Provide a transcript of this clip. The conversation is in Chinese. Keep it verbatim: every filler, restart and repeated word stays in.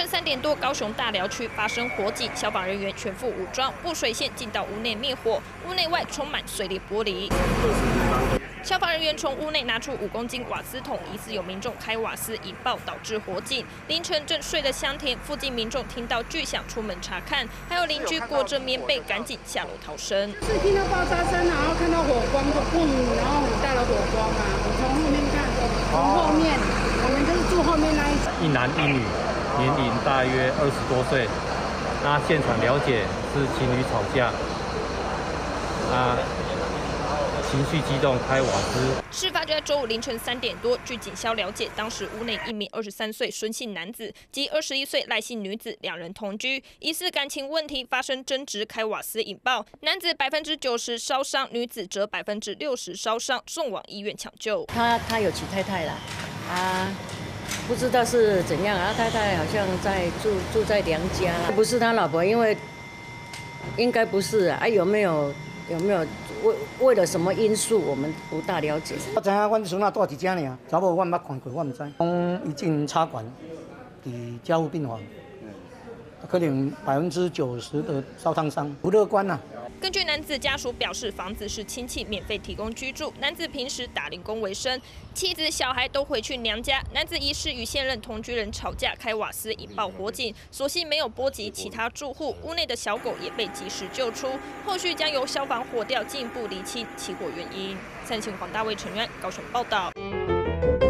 三点多，高雄大寮区发生火警，消防人员全副武装，布水线进到屋内灭火，屋内外充满碎裂玻璃。消防人员从屋内拿出五公斤瓦斯桶，疑似有民众开瓦斯引爆，导致火警。凌晨正睡得香甜，附近民众听到巨响，出门查看，还有邻居裹着棉被赶紧下楼逃生。 是听到爆炸声，然后看到火光就砰，然后很大的火光啊！我从后面看，从后面，我们就是住后面那一层。 一男一女，年龄大约二十多岁。那现场了解是情侣吵架，啊。情绪激动，开瓦斯。 事发就在周五凌晨三点多，据警消了解，当时屋内一名二十三岁孙姓男子及二十一岁赖姓女子两人同居，疑似感情问题发生争执，开瓦斯引爆，男子百分之九十烧伤，女子则百分之六十烧伤，送往医院抢救。 他他有娶太太啦，啊，不知道是怎样啊，太太好像在住住在娘家，不是他老婆，因为应该不是啊，啊有没有有没有？为为了什么因素，我们不大了解。 我知影，阮孙仔住一只尔，查某我毋捌看过，我唔知。讲已经插管，伫加护病房，可能百分之九十的烧烫伤，不乐观呐、啊。 根据男子家属表示，房子是亲戚免费提供居住，男子平时打零工为生，妻子、小孩都回去娘家。男子疑似与现任同居人吵架，开瓦斯引爆火警，所幸没有波及其他住户，屋内的小狗也被及时救出。后续将由消防火调进一步厘清起火原因。三立新闻黄大卫、陈渊高雄报道。